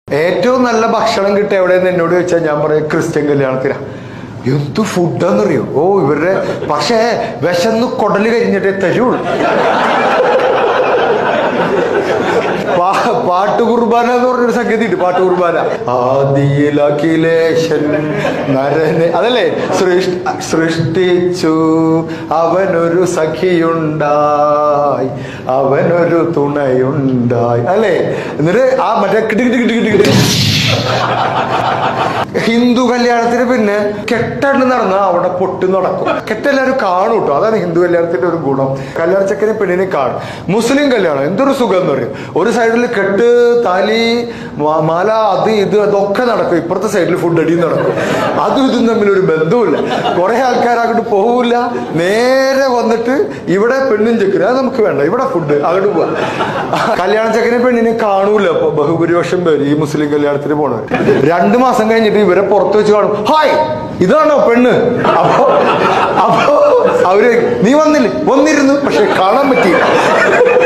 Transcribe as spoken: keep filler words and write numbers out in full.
ഏറ്റവും നല്ല ഭക്ഷണം കിട്ടുക എവിടെയെന്ന് എന്നോട് ചോദിച്ചാൽ ഞാൻ പറയും ക്രിസ്ത്യൻ കല്യാണത്തിനാ. എന്ത് ഫുഡാന്നറിയോ? ഓ ഇവരുടെ പക്ഷേ വിശന്ന് കൊടല് കരിഞ്ഞിട്ടേ തരുള്ളൂ. പാട്ട് കുർബാന എന്ന് പറഞ്ഞൊരു സംഗതി ഉണ്ട്. പാട്ട് കുർബാന ആദിയിലഖിലേശൻ നരനെ അതല്ലേ സൃഷ്ടിച്ചു അവനൊരു സഖിയുണ്ടായി അവനൊരു തുണയുണ്ടായി അല്ലേ. എന്നിട്ട് ആ മറ്റേ കിട്ടി കിട്ടി കിട്ടി കിട്ടി കിട്ടി ഹിന്ദു കല്യാണത്തിന് പിന്നെ കെട്ടണ്ട് നടന്നാ അവിടെ പൊട്ട് നടക്കും. കെട്ടെല്ലാവരും കാണും കേട്ടോ. അതാണ് ഹിന്ദു കല്യാണത്തിന്റെ ഒരു ഗുണം. കല്യാണ ചെക്കനെ പെണ്ണിനെ കാണും. മുസ്ലിം കല്യാണം എന്തൊരു സുഖം എന്ന് പറയും. ഒരു സൈഡിൽ കെട്ട് താലി മാല അത് ഇത് അതൊക്കെ നടക്കും. ഇപ്പുറത്തെ സൈഡിൽ ഫുഡ് അടിയും നടക്കും. അതും ഇതും തമ്മിലൊരു ബന്ധവുമില്ല. കുറെ ആൾക്കാർ അങ്ങോട്ട് പോവില്ല. നേരെ വന്നിട്ട് ഇവിടെ പെണ്ണും ചെക്കന് അത് നമുക്ക് വേണ്ട, ഇവിടെ ഫുഡ് അങ്ങോട്ട് പോവാ. കല്യാണ ചെക്കനെ പെണ്ണിനെ കാണൂല ഇപ്പൊ ബഹുഭൂരിപക്ഷം പേര് ഈ മുസ്ലിം കല്യാണത്തിന് പോണവർ. രണ്ടു മാസം കഴിഞ്ഞിട്ട് ഇവരെ പുറത്ത് വെച്ച് കാണും. ഹായ് ഇതാണോ പെണ്ണ്? അപ്പൊ അപ്പൊ അവര് നീ വന്നില്ലേ? വന്നിരുന്നു പക്ഷെ കാണാൻ പറ്റിയില്ല.